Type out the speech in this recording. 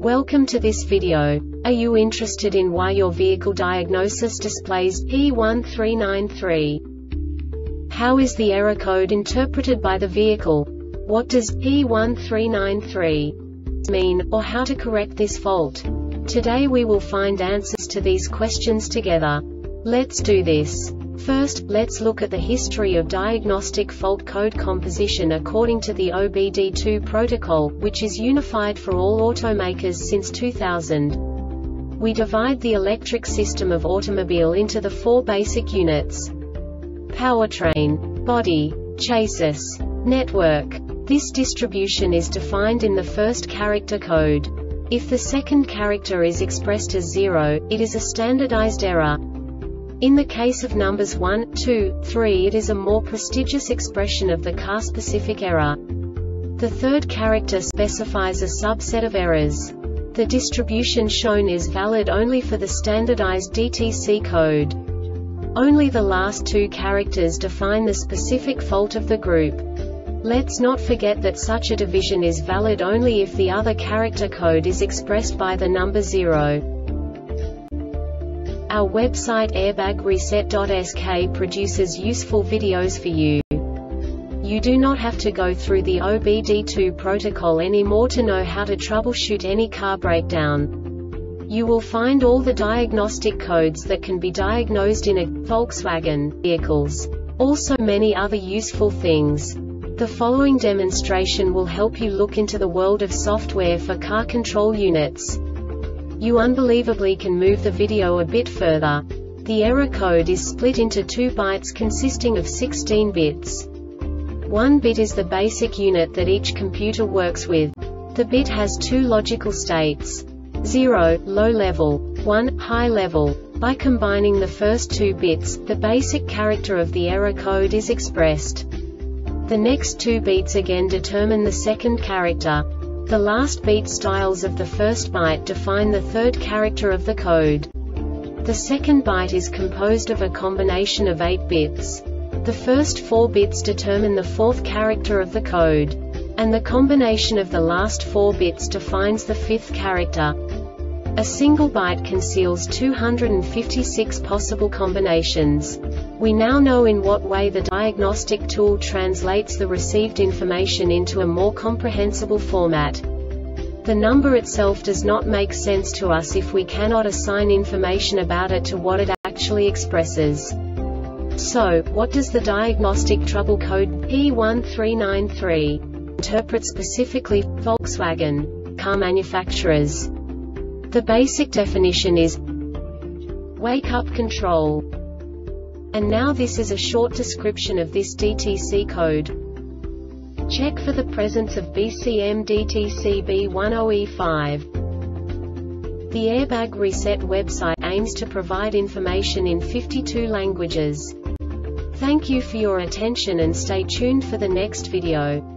Welcome to this video. Are you interested in why your vehicle diagnosis displays P1393? How is the error code interpreted by the vehicle? What does P1393 mean, or how to correct this fault? Today we will find answers to these questions together. Let's do this. First, let's look at the history of diagnostic fault code composition according to the OBD2 protocol, which is unified for all automakers since 2000. We divide the electric system of automobile into the four basic units: powertrain, body, chassis, network. This distribution is defined in the first character code. If the second character is expressed as 0, it is a standardized error. In the case of numbers 1, 2, 3, it is a more prestigious expression of the car-specific error. The third character specifies a subset of errors. The distribution shown is valid only for the standardized DTC code. Only the last two characters define the specific fault of the group. Let's not forget that such a division is valid only if the other character code is expressed by the number 0. Our website airbagreset.sk produces useful videos for you. You do not have to go through the OBD2 protocol anymore to know how to troubleshoot any car breakdown. You will find all the diagnostic codes that can be diagnosed in a Volkswagen vehicles. Also many other useful things. The following demonstration will help you look into the world of software for car control units. You unbelievably can move the video a bit further. The error code is split into 2 bytes consisting of 16 bits. 1 bit is the basic unit that each computer works with. The bit has 2 logical states: 0, low level, 1, high level. By combining the first 2 bits, the basic character of the error code is expressed. The next 2 beats again determine the second character. The last beat styles of the first byte define the third character of the code. The second byte is composed of a combination of 8 bits. The first 4 bits determine the fourth character of the code. And the combination of the last 4 bits defines the fifth character. A single byte conceals 256 possible combinations. We now know in what way the diagnostic tool translates the received information into a more comprehensible format. The number itself does not make sense to us if we cannot assign information about it to what it actually expresses. So, what does the diagnostic trouble code P1393 interpret specifically for Volkswagen car manufacturers? The basic definition is wake-up control. And now this is a short description of this DTC code. Check for the presence of BCM DTC B10E5. The Airbag Reset website aims to provide information in 52 languages. Thank you for your attention and stay tuned for the next video.